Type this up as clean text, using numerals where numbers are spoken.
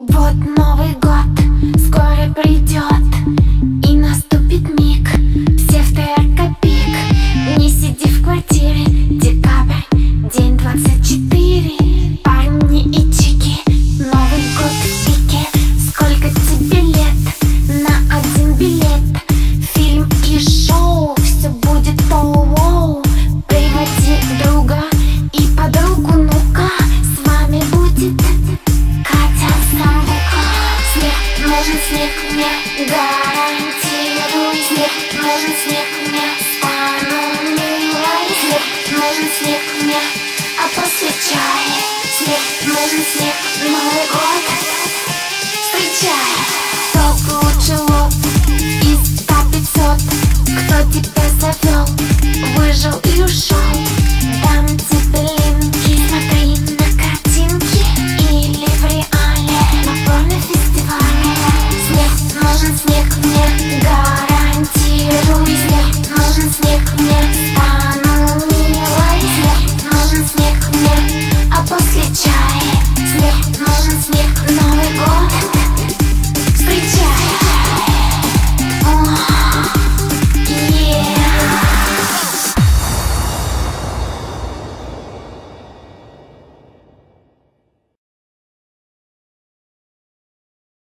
Вот Новый год скоро придет, и наступит миг, все в ТРК-пик. Не сиди в квартире, декабрь, день 24. Парни и чики, Новый год в пике. Сколько тебе лет? На один билет. Фильм и шоу, все будет воу-воу. Приводи друга и подругу, ну-ка. С вами будет Катя Самбука. Снег нужен, снег мне, гарантирую. Снег нужен, снег мне, стану милой. Снег нужен, снег мне, а после чая. Снег нужен, снег, Новый год.